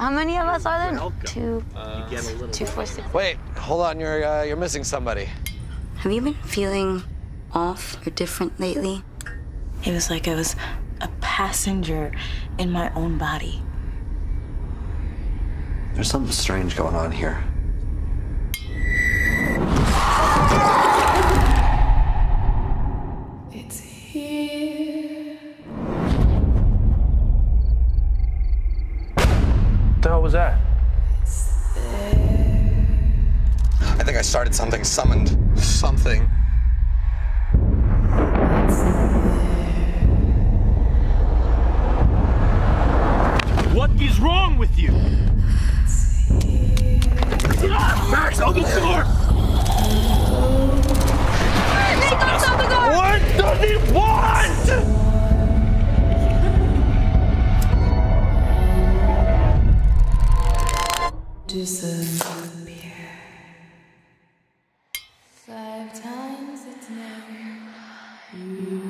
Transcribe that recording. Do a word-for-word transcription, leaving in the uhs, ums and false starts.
How many of us are there? Welcome. Two, Uh, two, four, six. Wait, hold on. You're uh, you're missing somebody. Have you been feeling off or different lately? It was like I was a passenger in my own body. There's something strange going on here. It's here. What the hell was that? I think I started something, summoned something. What is wrong with you? Ah, Max, open the door! Nick, open the door! What does he want? Disappear. Five times its name.